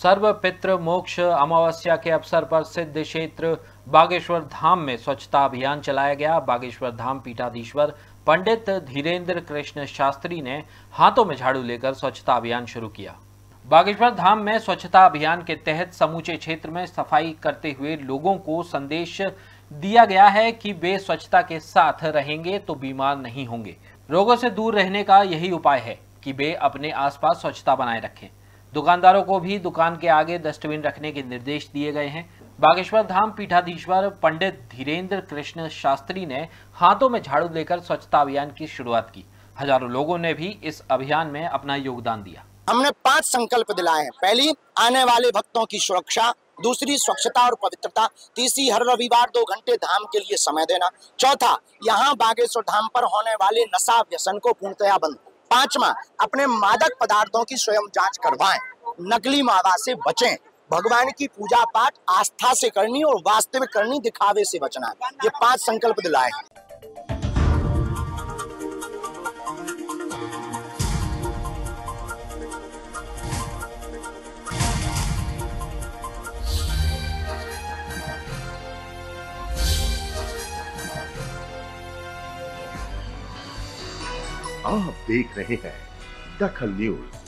सर्व पितृ मोक्ष अमावस्या के अवसर पर सिद्ध क्षेत्र बागेश्वर धाम में स्वच्छता अभियान चलाया गया। बागेश्वर धाम पीठाधीश्वर पंडित धीरेन्द्र कृष्ण शास्त्री ने हाथों में झाड़ू लेकर स्वच्छता अभियान शुरू किया। बागेश्वर धाम में स्वच्छता अभियान के तहत समूचे क्षेत्र में सफाई करते हुए लोगों को संदेश दिया गया है कि वे स्वच्छता के साथ रहेंगे तो बीमार नहीं होंगे। रोगों से दूर रहने का यही उपाय है कि वे अपने आसपास स्वच्छता बनाए रखें। दुकानदारों को भी दुकान के आगे डस्टबिन रखने के निर्देश दिए गए हैं। बागेश्वर धाम पीठाधीश्वर पंडित धीरेन्द्र कृष्ण शास्त्री ने हाथों में झाड़ू लेकर स्वच्छता अभियान की शुरुआत की। हजारों लोगों ने भी इस अभियान में अपना योगदान दिया। हमने 5 संकल्प दिलाए हैं। पहली, आने वाले भक्तों की सुरक्षा। दूसरी, स्वच्छता और पवित्रता। तीसरी, हर रविवार 2 घंटे धाम के लिए समय देना। चौथा, यहाँ बागेश्वर धाम पर होने वाले नशा व्यसन को पूर्णतया बंद। 5वां, अपने मादक पदार्थों की स्वयं जांच करवाएं। नकली मावा से बचें। भगवान की पूजा पाठ आस्था से करनी और वास्तविक करनी, दिखावे से बचना। ये 5 संकल्प दिलाए हैं। आप देख रहे हैं दखल न्यूज।